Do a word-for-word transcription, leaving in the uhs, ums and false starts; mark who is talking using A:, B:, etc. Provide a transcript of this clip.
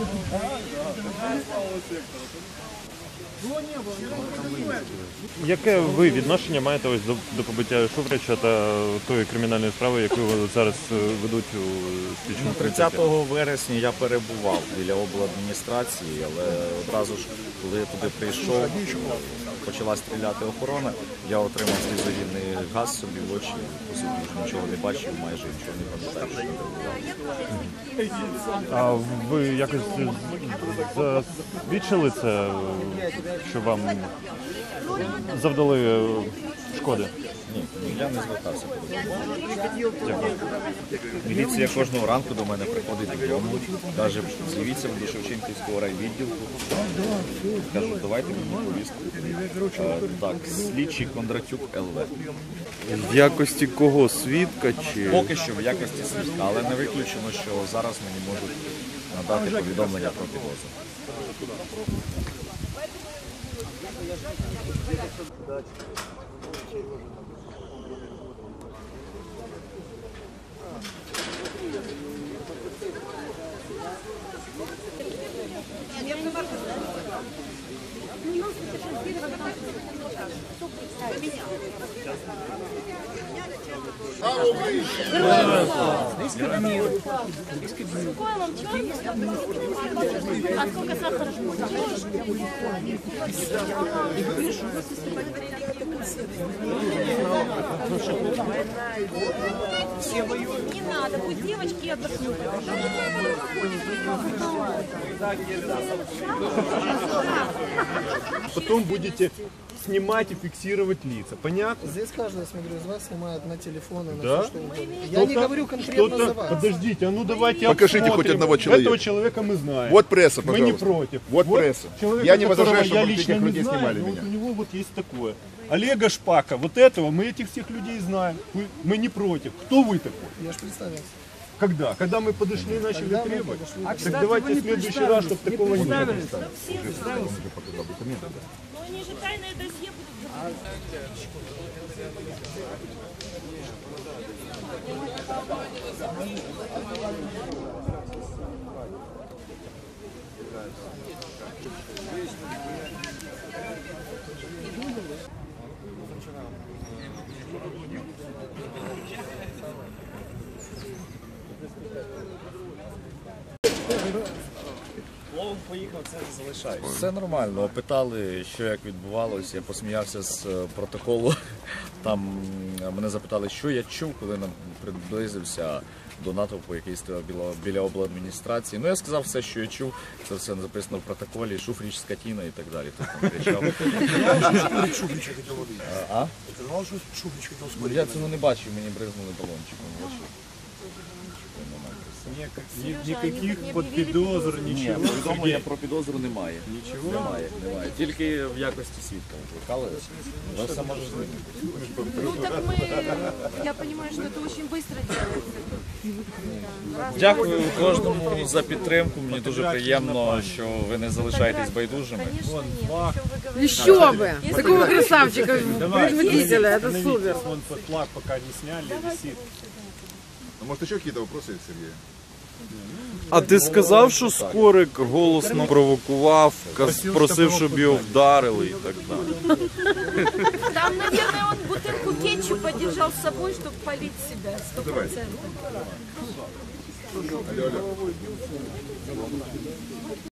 A: Яке ви відношення маєте ось до, до побиття Шуфрича та тої кримінальної справи, яку зараз ведуть у слідчому комітеті?
B: тридцятого вересня я перебував біля обладміністрації, але одразу ж, коли я туди прийшов, почала стріляти охорона, я отримав слізогінний газ собі в очі, по суті, вже нічого не бачив, майже нічого не пам'ятаю, що не перебував.
A: А ви якось засвідчили це, що вам завдали шкоди?
B: Ні, я не звертався. Міліція кожного ранку до мене приходить додому, навіть з'явіться до Шевченківського райвідділку. Кажуть, давайте мені повістку. Так, слідчий Кондратюк Ел Ве.
C: В якості кого? Свідка чи?
B: Поки що в якості свідка, але не виключено, що зараз мені можуть надати повідомлення про підозру.
D: А сколько сахара? Не надо, пусть девочки отдохнут.
E: Потом будете снимать и фиксировать лица. Понятно?
F: Здесь каждый, смотрю, из вас снимает на телефоны, на
E: Да?
F: все, что угодно. Я не говорю конкретно за вас.
E: Подождите, а ну давайте
G: Покажите
E: обсмотрим.
G: хоть одного человека.
E: Этого человека мы знаем.
G: Вот пресса,
E: Мы
G: пожалуйста.
E: не против.
G: Вот пресса.
E: Человека,
G: Я не
E: которого
G: возражаю,
E: я
G: чтобы
E: лично
G: этих
E: не
G: людей
E: знаю,
G: снимали
E: но
G: меня.
E: вот у него вот есть такое. Олега Шпака, вот этого, мы этих всех людей знаем. Мы, мы не против. Кто вы такой?
F: Я же представился.
E: Когда? Когда мы подошли и начали
F: Когда мы
E: требовать?
F: подошли,
E: Так давайте в следующий раз, чтобы такого не было.
D: Ну они же тайное досье будут.
B: Все нормально. Опитали, що як відбувалося. Я посміявся з протоколу. Там мене запитали, що я чув, коли нам приблизився до натовпу, який стояв біля, біля обладміністрації. Ну, я сказав все, що я чув. Це все записано в протоколі. Шуфрич, скотина і так далі. Хто там кричав. А? Я цього не бачив, мені бризнули балончиком в очі.
E: Никаких подпидозр,
B: Ні,
E: ничего.
B: повідомлення про підозру немає. Нічого? Немає, немає. Тільки в якості свідка викликали. Ви все може з ними.
D: Ну так мы, я понимаю, что это очень быстро делается.
B: Дякую кожному за підтримку. Мені дуже приємно, що ви не залишаєтесь байдужими.
D: Конечно нет. Что вы говорите?
H: Еще бы! Такого красавчика, производителя, это супер.
E: Вон флаг пока не сняли, висит.
G: А может еще какие-то вопросы есть, Сергей?
C: А ти сказав, що Скорик голосно провокував, каз- просив, щоб його вдарили і так далі?
D: Там, наверное, он бутылку кетчупа держал с собой, чтобы полить себя. Сто процентов.